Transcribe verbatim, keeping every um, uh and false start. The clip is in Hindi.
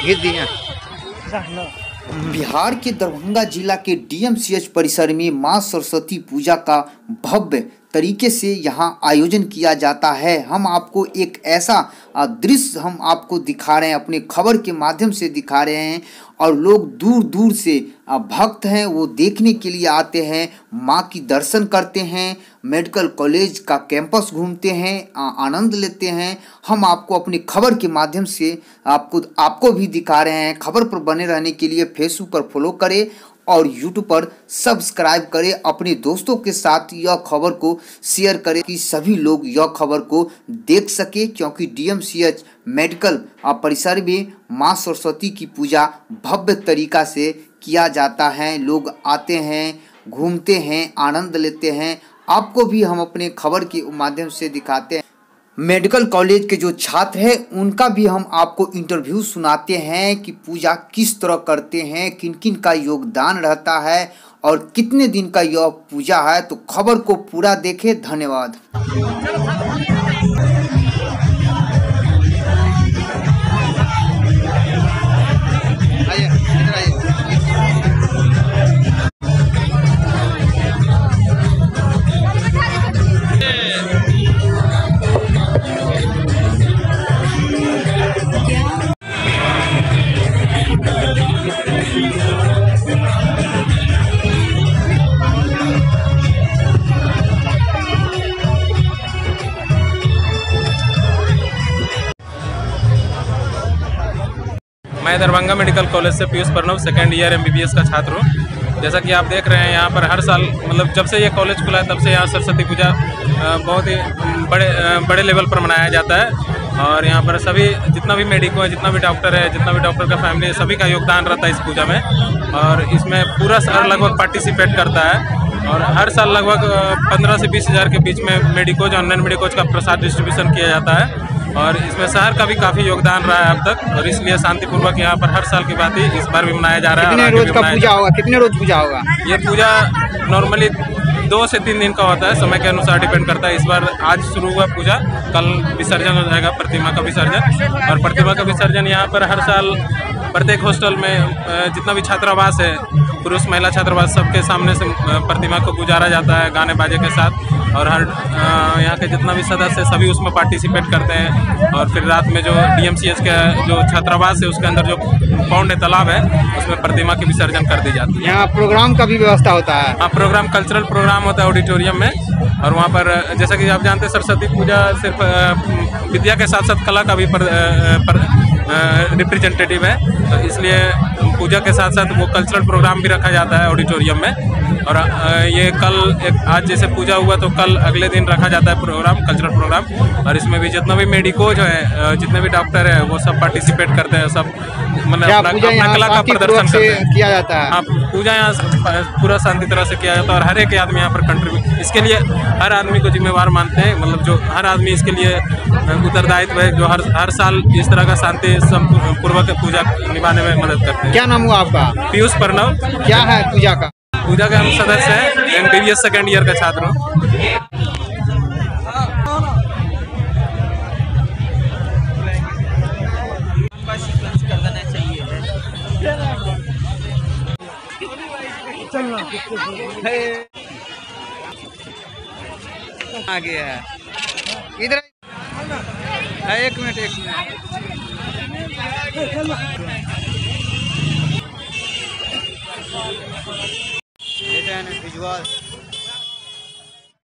भेज दिए। बिहार के दरभंगा जिला के डीएमसीएच परिसर में मां सरस्वती पूजा का भव्य तरीके से यहां आयोजन किया जाता है। हम आपको एक ऐसा दृश्य हम आपको दिखा रहे हैं, अपने खबर के माध्यम से दिखा रहे हैं, और लोग दूर दूर से भक्त हैं वो देखने के लिए आते हैं, मां की दर्शन करते हैं, मेडिकल कॉलेज का कैंपस घूमते हैं, आनंद लेते हैं। हम आपको अपनी खबर के माध्यम से आपको आपको भी दिखा रहे हैं। खबर पर बने रहने के लिए फेसबुक पर फॉलो करें और यूट्यूब पर सब्सक्राइब करें। अपने दोस्तों के साथ यह खबर को शेयर करें कि सभी लोग यह खबर को देख सके, क्योंकि डीएमसीएच मेडिकल परिसर में मां सरस्वती की पूजा भव्य तरीका से किया जाता है। लोग आते हैं, घूमते हैं, आनंद लेते हैं। आपको भी हम अपने खबर के माध्यम से दिखाते हैं। मेडिकल कॉलेज के जो छात्र हैं उनका भी हम आपको इंटरव्यू सुनाते हैं कि पूजा किस तरह करते हैं, किन किन का योगदान रहता है और कितने दिन का यह पूजा है। तो खबर को पूरा देखें। धन्यवाद। मैं दरभंगा मेडिकल कॉलेज से Piyush Pranav second year MBBS का छात्र हूँ। जैसा कि आप देख रहे हैं यहाँ पर हर साल मतलब जब से ये कॉलेज खुला है तब से यहाँ सरस्वती पूजा बहुत ही बड़े बड़े लेवल पर मनाया जाता है। और यहाँ पर सभी जितना भी मेडिको है, जितना भी डॉक्टर है, जितना भी डॉक्टर का फैमिली है, सभी का योगदान रहता है इस पूजा में। और इसमें पूरा शहर लगभग पार्टिसिपेट करता है। और हर साल लगभग पंद्रह से बीस हज़ार के बीच में मेडिकोज और नॉन मेडिकोज का प्रसाद डिस्ट्रीब्यूशन किया जाता है। और इसमें शहर का भी काफ़ी योगदान रहा है अब तक, और इसलिए शांतिपूर्वक यहाँ पर हर साल की बात ही इस बार भी मनाया जा रहा है। कितने रोज का पूजा होगा? कितने रोज पूजा होगा? ये पूजा नॉर्मली दो से तीन दिन का होता है, समय के अनुसार डिपेंड करता है। इस बार आज शुरू हुआ पूजा, कल विसर्जन हो जाएगा प्रतिमा का विसर्जन। और प्रतिमा का विसर्जन यहाँ पर हर साल प्रत्येक हॉस्टल में जितना भी छात्रावास है, पुरुष महिला छात्रावास, सबके सामने से प्रतिमा को गुजारा जाता है गाने बाजे के साथ। और हर यहाँ के जितना भी सदस्य है सभी उसमें पार्टिसिपेट करते हैं। और फिर रात में जो डीएमसीएच का जो छात्रावास है उसके अंदर जो पौंड तालाब है उसमें प्रतिमा की विसर्जन कर दी जाती है। यहाँ प्रोग्राम का भी व्यवस्था होता है? हाँ, प्रोग्राम कल्चरल प्रोग्राम होता है ऑडिटोरियम में। और वहाँ पर जैसा कि आप जानते हैं सरस्वती पूजा सिर्फ विद्या के साथ साथ कला का भी पर, पर रिप्रेजेंटेटिव है, तो इसलिए पूजा के साथ साथ वो कल्चरल प्रोग्राम भी रखा जाता है ऑडिटोरियम में। और ये कल एक आज जैसे पूजा हुआ तो कल अगले दिन रखा जाता है प्रोग्राम, कल्चरल प्रोग्राम। और इसमें भी जितना भी मेडिकोज है, जितने भी डॉक्टर है, वो सब पार्टिसिपेट करते हैं। सब मतलब अपना, अपना कला का प्रदर्शन करते हैं, किया जाता है। हाँ, पूजा यहाँ पूरा शांति तरह से किया जाता है। और हर एक आदमी यहाँ पर कंट्रीब्यूट, इसके लिए हर आदमी को जिम्मेवार मानते हैं। मतलब जो हर आदमी इसके लिए उत्तरदायित्व है, जो हर हर साल इस तरह का शांति पूर्वक पूजा निभाने में मदद करते हैं। क्या नाम हुआ आपका? पीयूष प्रणव। क्या है पूजा का? पूजा के हम सदस्य हैं, एमबीबीएस सेकेंड ईयर का छात्र हूँ। आगे है इधर, एक मिनट एक मिनट विजुअल